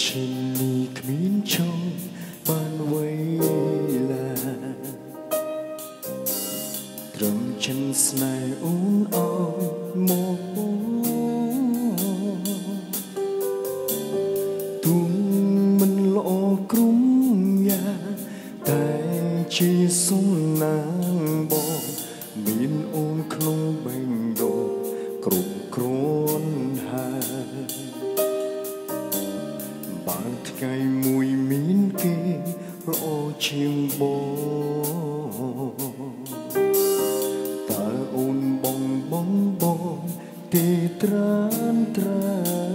ឈិននេះគ្មានចង់បានវៃឡាត្រឹមចិនស្នេហ៍អូនអោយមកទុំមិនល្អក្រុមយ៉ាតែជាសំណាងបងមានអូនក្នុងបេះដូងគ្រប់គ្រាន់ហើយបានថ្ងៃមួយមានគេល្អជាងបងតើអូនបងទេត្រានត្រៃ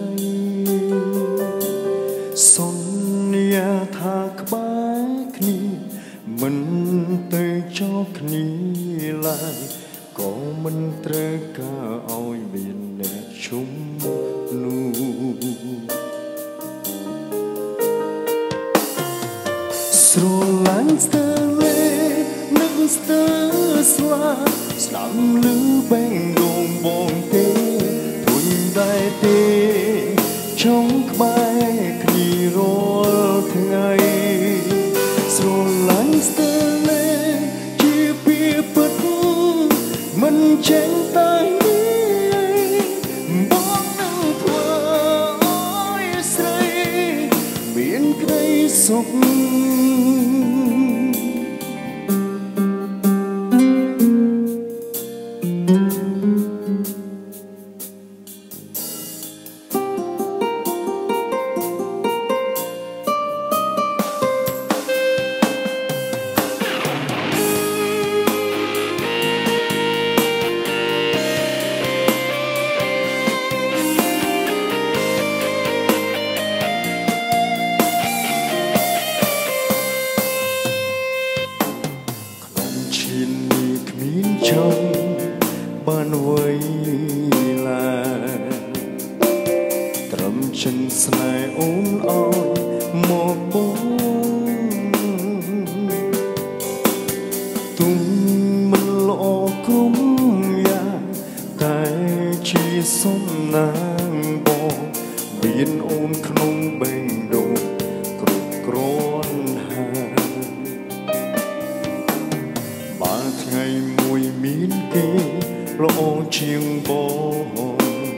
សន្យាថាក្បែរគ្នាមិនទៅចោលគ្នាឡើយក៏មិនត្រូវការឲ្យមានអ្នកជុំនោះស្រឡាញ់ស្ទើរលេនឹកស្ទើរស្លាប់ស្ដាប់ឮបេះដូងបងទេធុញដែរទេចង់ក្បែរគ្នារាល់ថ្ងៃស្រឡាញ់ស្ទើរលេជាពីពិតមិនចេញតែបងនឹងធ្វើឲ្យស្រីមានក្តីសុខចង់បានវៃឡាត្រឹមចិនស្នេហ៍អូនអោយមកបងទុំមិនល្អក្រុមយ៉ាងតែជាសំណាងបងមានអូនក្នុងបេះដូងគ្រប់គ្រាន់ហើយបានថ្ងៃមួយមានគេល្អជាងបង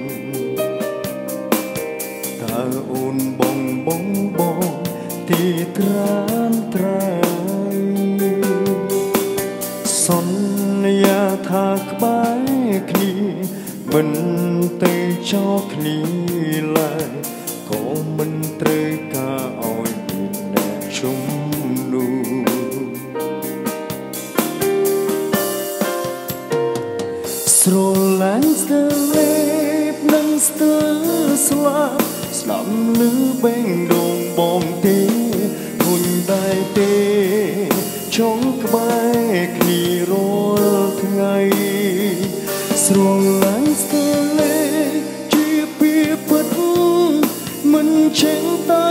តើអូនបងទីត្រានត្រៃសន្យាថាក្បែរគ្នាមិនទៅចោលគ្នាឡើយក៏មិនត្រូវការឲ្យមានអ្នកជុំនោះស្រឡាញ់ស្ទើរលេបនិងស្ទើរស្លាប់ស្ដាប់ឮបេះដូងបងទេធុញដែរទេចង់ក្បែរគ្នារាល់ថ្ងៃស្រឡាញ់ស្ទើរលេជាពីពិតមិនចេញតែ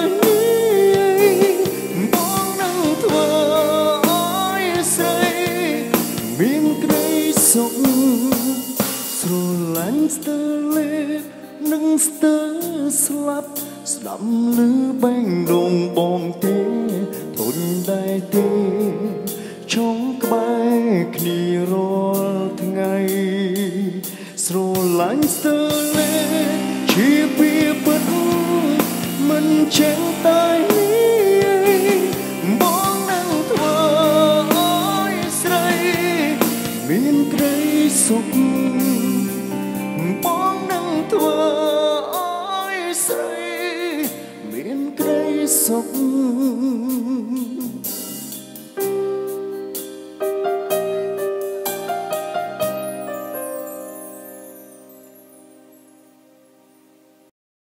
បងនឹងធ្វើឲ្យស្រីមានក្តីសុខស្រឡាញ់ស្ទើរលេបនិងស្ទើរស្លាប់ស្ដាប់ឮបេះដូងបងទេធុញដែរទេចង់ក្បែរគ្នារាល់ថ្ងៃស្រឡាញ់ស្ទើរលេបជាពីពិតមិនចេញតែបងនឹងធ្វើឲ្យស្រីមានក្តីសុខបងនឹងធ្វើឲ្យស្រីមានក្តីសុខ